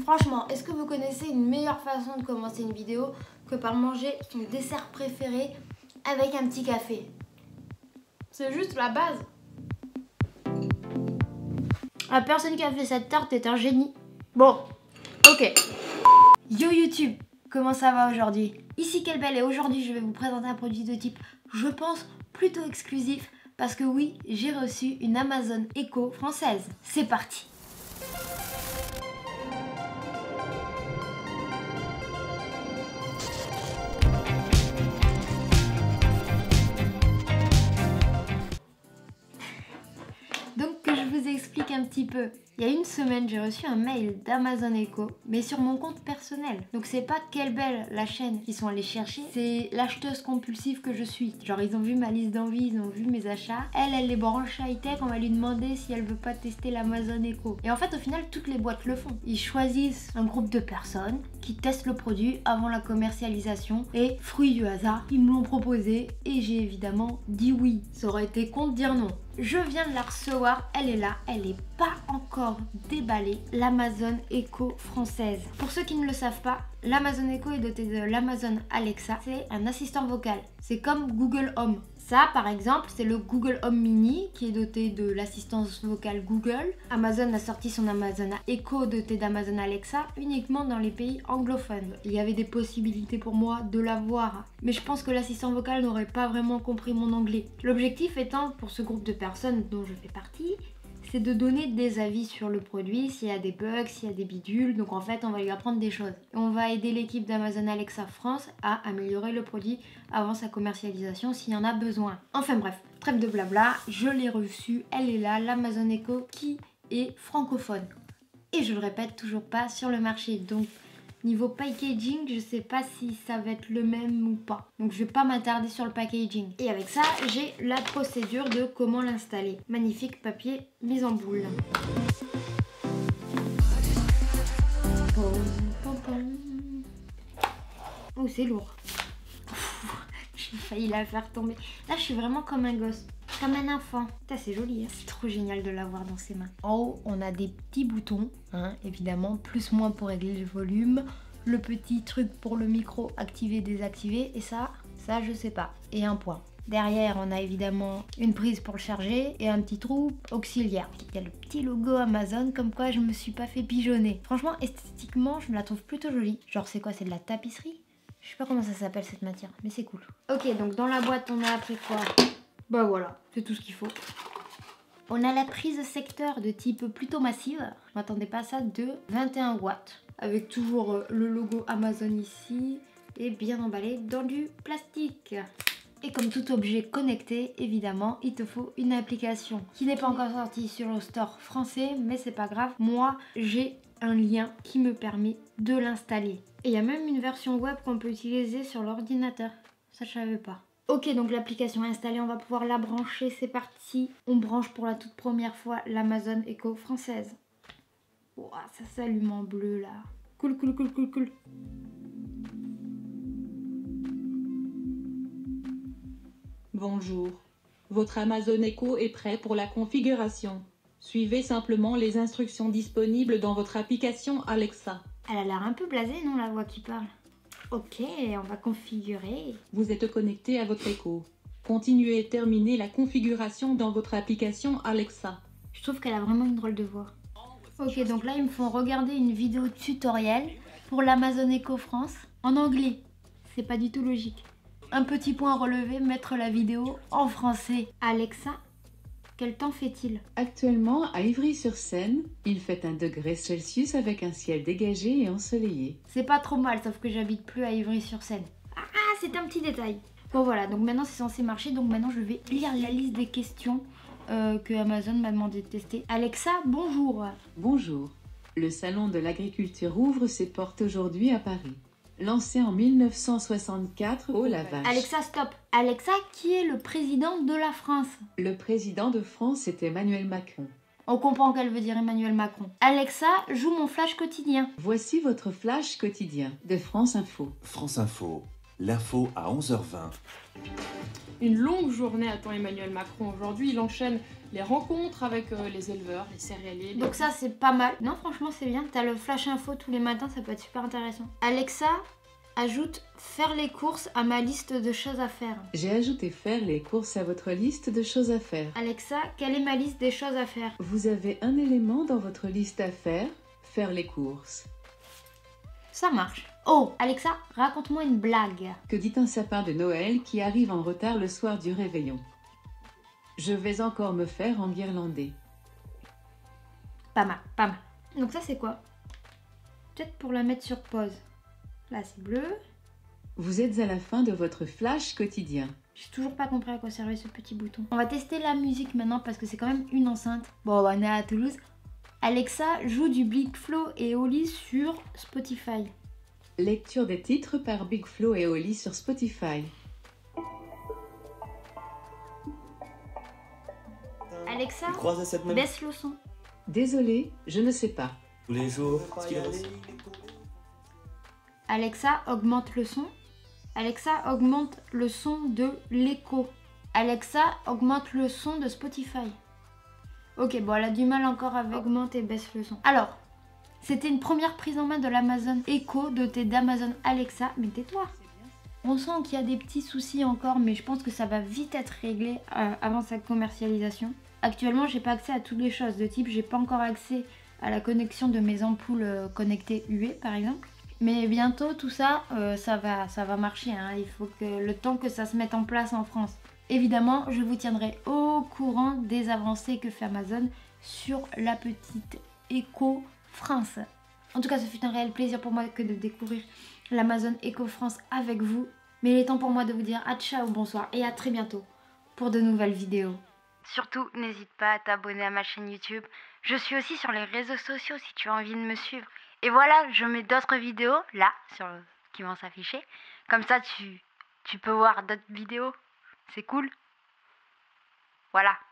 Franchement, est-ce que vous connaissez une meilleure façon de commencer une vidéo que par manger son dessert préféré avec un petit café? C'est juste la base. La personne qui a fait cette tarte est un génie. Bon, ok. Yo YouTube, comment ça va aujourd'hui? Ici Kelbel et aujourd'hui je vais vous présenter un produit de type, je pense, plutôt exclusif. Parce que oui, j'ai reçu une Amazon Echo française. C'est parti! Donc que je vous explique un petit peu. Il y a une semaine, j'ai reçu un mail d'Amazon Echo, mais sur mon compte personnel. Donc c'est pas Kelbel, la chaîne, qui sont allés chercher, c'est l'acheteuse compulsive que je suis. Genre ils ont vu ma liste d'envie, ils ont vu mes achats. Elle les branche high-tech, on va lui demander si elle veut pas tester l'Amazon Echo. Et en fait au final, toutes les boîtes le font. Ils choisissent un groupe de personnes qui testent le produit avant la commercialisation. Et fruit du hasard, ils me l'ont proposé et j'ai évidemment dit oui. Ça aurait été con de dire non. Je viens de la recevoir, elle est là, elle n'est pas encore déballée, l'Amazon Echo française. Pour ceux qui ne le savent pas, l'Amazon Echo est doté de l'Amazon Alexa, c'est un assistant vocal. C'est comme Google Home. Ça, par exemple, c'est le Google Home Mini qui est doté de l'assistance vocale Google. Amazon a sorti son Amazon Echo doté d'Amazon Alexa uniquement dans les pays anglophones. Il y avait des possibilités pour moi de l'avoir, mais je pense que l'assistant vocal n'aurait pas vraiment compris mon anglais. L'objectif étant, pour ce groupe de personnes dont je fais partie, c'est de donner des avis sur le produit, s'il y a des bugs, s'il y a des bidules. Donc en fait, on va lui apprendre des choses. Et on va aider l'équipe d'Amazon Alexa France à améliorer le produit avant sa commercialisation s'il y en a besoin. Enfin bref, trêve de blabla, je l'ai reçue, elle est là, l'Amazon Echo qui est francophone. Et je le répète, toujours pas sur le marché. Donc niveau packaging, je sais pas si ça va être le même ou pas. Donc je vais pas m'attarder sur le packaging. Et avec ça, j'ai la procédure de comment l'installer. Magnifique papier mise en boule. Oh, c'est lourd. J'ai failli la faire tomber. Là, je suis vraiment comme un gosse. Comme un enfant. C'est joli, hein. C'est trop génial de l'avoir dans ses mains. En haut, on a des petits boutons, hein, évidemment, plus-moins pour régler le volume. Le petit truc pour le micro, activer, désactiver. Et ça, je sais pas. Et un point. Derrière, on a évidemment une prise pour le charger et un petit trou auxiliaire. Il y a le petit logo Amazon, comme quoi je me suis pas fait pigeonner. Franchement, esthétiquement, je me la trouve plutôt jolie. Genre, c'est quoi? C'est de la tapisserie? Je sais pas comment ça s'appelle cette matière, mais c'est cool. Ok, donc dans la boîte, on a appris quoi? Bah voilà, c'est tout ce qu'il faut. On a la prise secteur de type plutôt massive. Je m'attendais pas à ça, de 21 watts. Avec toujours le logo Amazon ici. Et bien emballé dans du plastique. Et comme tout objet connecté, évidemment, il te faut une application qui n'est pas encore sortie sur le store français, mais c'est pas grave. Moi, j'ai un lien qui me permet de l'installer. Et il y a même une version web qu'on peut utiliser sur l'ordinateur. Ça, je savais pas. Ok, donc l'application est installée, on va pouvoir la brancher, c'est parti. On branche pour la toute première fois l'Amazon Echo française. Wow, ça s'allume en bleu là. Cool, cool, cool, cool, cool. Bonjour, votre Amazon Echo est prêt pour la configuration. Suivez simplement les instructions disponibles dans votre application Alexa. Elle a l'air un peu blasée, non, la voix qui parle? Ok, on va configurer. Vous êtes connecté à votre Echo. Continuez et terminez la configuration dans votre application Alexa. Je trouve qu'elle a vraiment une drôle de voix. Ok, donc là, ils me font regarder une vidéo tutoriel pour l'Amazon Echo France en anglais. C'est pas du tout logique. Un petit point à relever, mettre la vidéo en français. Alexa, quel temps fait-il? Actuellement, à Ivry-sur-Seine, il fait 1 degré Celsius avec un ciel dégagé et ensoleillé. C'est pas trop mal, sauf que j'habite plus à Ivry-sur-Seine. Ah, c'est un petit détail. Bon voilà, donc maintenant c'est censé marcher, donc maintenant je vais lire la liste des questions que Amazon m'a demandé de tester. Alexa, bonjour. Bonjour. Le Salon de l'agriculture ouvre ses portes aujourd'hui à Paris. Lancé en 1964 au lavage. Alexa, stop. Alexa, qui est le président de la France? Le président de France est Emmanuel Macron. On comprend qu'elle veut dire Emmanuel Macron. Alexa, joue mon flash quotidien. Voici votre flash quotidien de France Info. France Info, l'info à 11h20. Une longue journée attend Emmanuel Macron. Aujourd'hui, il enchaîne les rencontres avec les éleveurs, les céréaliers. Donc ça c'est pas mal. Non franchement c'est bien, t'as le flash info tous les matins, ça peut être super intéressant. Alexa, ajoute faire les courses à ma liste de choses à faire. J'ai ajouté faire les courses à votre liste de choses à faire. Alexa, quelle est ma liste des choses à faire? Vous avez un élément dans votre liste à faire, faire les courses. Ça marche. Oh, Alexa, raconte-moi une blague. Que dit un sapin de Noël qui arrive en retard le soir du réveillon? Je vais encore me faire enguirlander. Pas mal, pas mal. Donc ça c'est quoi? Peut-être pour la mettre sur pause. Là c'est bleu. Vous êtes à la fin de votre flash quotidien. J'ai toujours pas compris à quoi servait ce petit bouton. On va tester la musique maintenant parce que c'est quand même une enceinte. Bon, on est à Toulouse. Alexa, joue du Big Flo et Oli sur Spotify. Lecture des titres par Big Flo et Oli sur Spotify. Alexa, Tu croises à cette même baisse le son. Désolé, je ne sais pas. tous les jours. Ce qu'il reste. Alexa, augmente le son. Alexa, augmente le son de l'écho. Alexa, augmente le son de Spotify. Ok, bon, elle a du mal encore avec augmente et baisse le son. Alors, c'était une première prise en main de l'Amazon Echo dotée d'Amazon Alexa. Mais tais-toi. On sent qu'il y a des petits soucis encore, mais je pense que ça va vite être réglé avant sa commercialisation. Actuellement, j'ai pas accès à toutes les choses de type, j'ai pas encore accès à la connexion de mes ampoules connectées UE par exemple. Mais bientôt tout ça, ça va marcher, hein. Il faut que le temps que ça se mette en place en France. Évidemment, je vous tiendrai au courant des avancées que fait Amazon sur la petite Echo France. En tout cas, ce fut un réel plaisir pour moi que de découvrir l'Amazon Echo France avec vous. Mais il est temps pour moi de vous dire à ciao, bonsoir et à très bientôt pour de nouvelles vidéos. Surtout, n'hésite pas à t'abonner à ma chaîne YouTube. Je suis aussi sur les réseaux sociaux si tu as envie de me suivre. Et voilà, je mets d'autres vidéos là qui vont s'afficher. Comme ça, tu peux voir d'autres vidéos. C'est cool. Voilà.